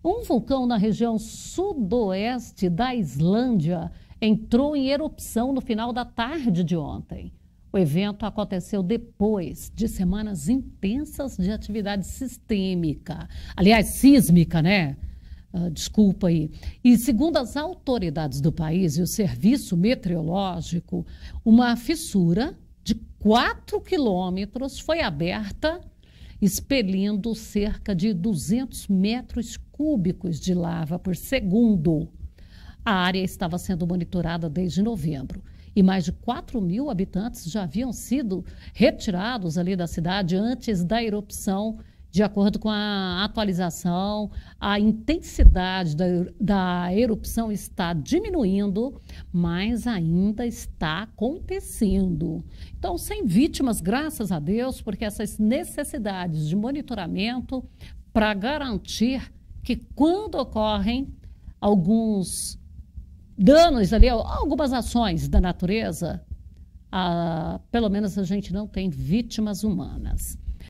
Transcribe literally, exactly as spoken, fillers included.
Um vulcão na região sudoeste da Islândia entrou em erupção no final da tarde de ontem. O evento aconteceu depois de semanas intensas de atividade sistêmica, aliás, sísmica, né? Uh, desculpa aí. E segundo as autoridades do país e o serviço meteorológico, uma fissura de quatro quilômetros foi aberta, expelindo cerca de duzentos metros cúbicos de lava por segundo. A área estava sendo monitorada desde novembro e mais de quatro mil habitantes já haviam sido retirados ali da cidade antes da erupção. De acordo com a atualização, a intensidade da, da erupção está diminuindo, mas ainda está acontecendo. Então, sem vítimas, graças a Deus, porque essas necessidades de monitoramento para garantir que quando ocorrem alguns danos ali, algumas ações da natureza, ah, pelo menos a gente não tem vítimas humanas.